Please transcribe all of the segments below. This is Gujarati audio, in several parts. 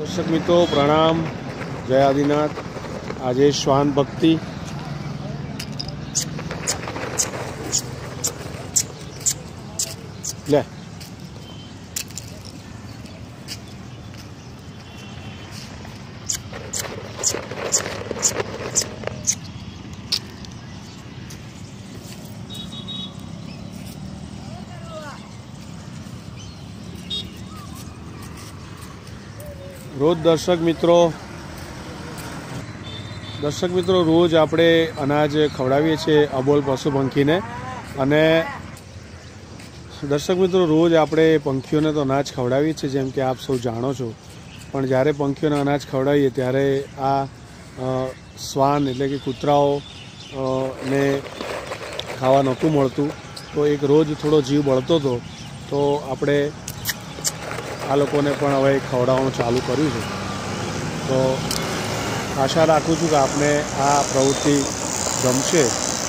दर्शक मित्रों प्रणाम, जय आदिनाथ। आज श्वान भक्ति ले रोज दर्शक मित्रों रोज આપણે અનાજ ખવડાવીએ છીએ અબોલ પશુ પંખીને। અને દર્શક મિત્રો રોજ આપણે પંખીઓને તો અનાજ ખવડાવીએ છીએ, જેમ કે આપ સૌ જાણો છો, પણ જ્યારે પંખીઓને અનાજ ખવડાવીએ ત્યારે આ શ્વાન એટલે કે કૂતરાઓ ને ખાવા નહોતું મળતું, તો એક રોજ થોડો જીવ બળતો હતો, તો આપણે આ લોકોને પણ હવે ખવડાવવાનું ચાલુ કર્યું છે। તો આશા રાખું છું કે આપને આ પ્રવૃત્તિ ગમશે,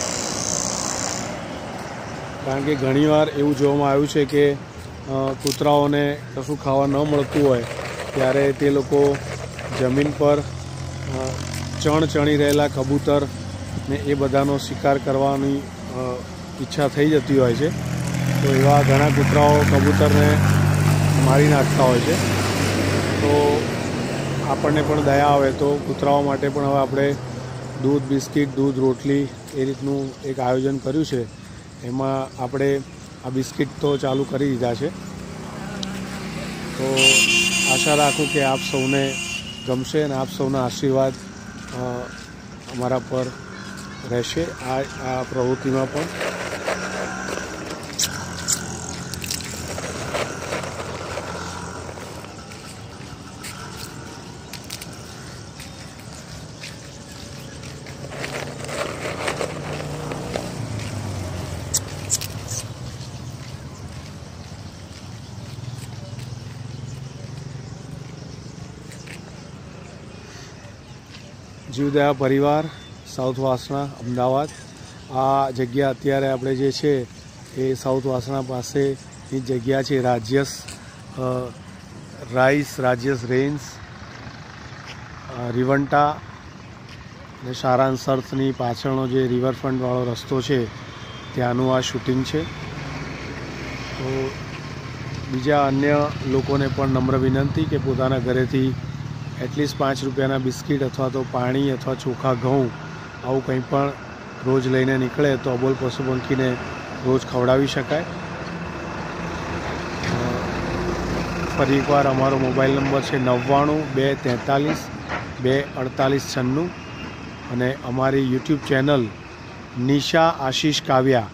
કારણ કે ઘણીવાર એવું જોવામાં આવ્યું છે કે કૂતરાઓને કશું ખાવા ન મળતું હોય ત્યારે તે લોકો જમીન પર ચણી રહેલા કબૂતર ને એ બધાનો શિકાર કરવાની ઈચ્છા થઈ જતી હોય છે। તો એવા ઘણા કૂતરાઓ કબૂતરને મારી નાખતા હોય છે। તો આપણને પણ દયા આવે તો કૂતરાઓ માટે પણ હવે આપણે દૂધ બિસ્કિટ, દૂધ રોટલી એ રીતનું એક આયોજન કર્યું છે। એમાં આપણે આ બિસ્કિટ તો ચાલુ કરી દીધા છે। તો આશા રાખું કે આપ સૌને ગમશે અને આપ સૌના આશીર્વાદ અમારા પર રહેશે આ પ્રવૃત્તિમાં પણ। જીવદયા પરિવાર, સાઉથ વાસણા, અમદાવાદ। આ જગ્યા અત્યારે આપણે જે છે એ સાઉથ વાસણા પાસેની જગ્યા છે। રાજ્યસ રેન્જ, રિવંટા અને સારાંશ સર્થની પાછળનો જે રિવરફ્રન્ટવાળો રસ્તો છે ત્યાંનું આ શૂટિંગ છે। તો બીજા અન્ય લોકોને પણ નમ્ર વિનંતી કે પોતાના ઘરેથી એટલીસ્ટ 5 રૂપિયાના બિસ્કિટ અથવા તો પાણી અથવા ચોખા ઘઉં આવું કંઈ પણ રોજ લઈને નીકળે તો અબોલ પશુ પંખીને રોજ ખવડાવી શકાય। ફરી એકવાર અમારો મોબાઈલ નંબર છે 99 243 248 96 અને અમારી YouTube channel Nisha Ashish Kavya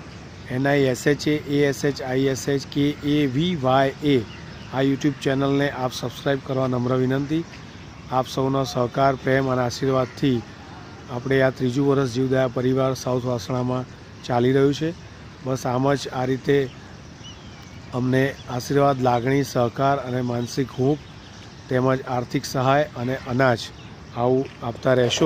NISHAASHISHKAVYA આ યુટ્યુબ ચેનલને આપ સબસ્ક્રાઈબ કરવા નમ્ર વિનંતી। આપ સૌનો સહકાર, પ્રેમ અને આશીર્વાદથી આપણે આ 3જું વર્ષ જીવદયા પરિવાર સાઉથ વાસણામાં ચાલી રહ્યું છે। બસ આમ જ આ રીતે અમને આશીર્વાદ, લાગણી, સહકાર અને માનસિક હૂંફ તેમજ આર્થિક સહાય અને અનાજ આવું આપતા રહેશો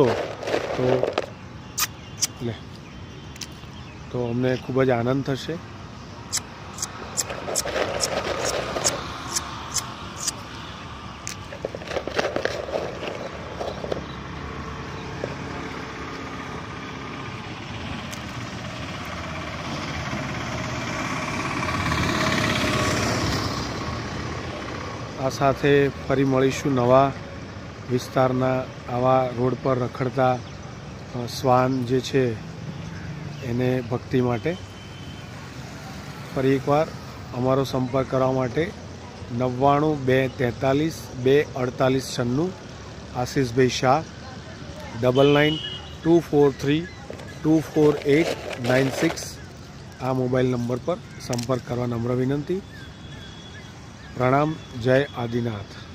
તો અમને ખૂબ જ આનંદ થશે। આ સાથે ફરી મળીશું નવા વિસ્તારના આવા રોડ પર રખડતા શ્વાન જે છે એને ભક્તિ માટે। ફરી એકવાર અમારો સંપર્ક કરવા માટે 99 243 248 96 આશીષભાઈ શાહ, 99 243 248 96 આ મોબાઈલ નંબર પર સંપર્ક કરવા નમ્ર વિનંતી। પ્રણામ, જય આદિનાથ।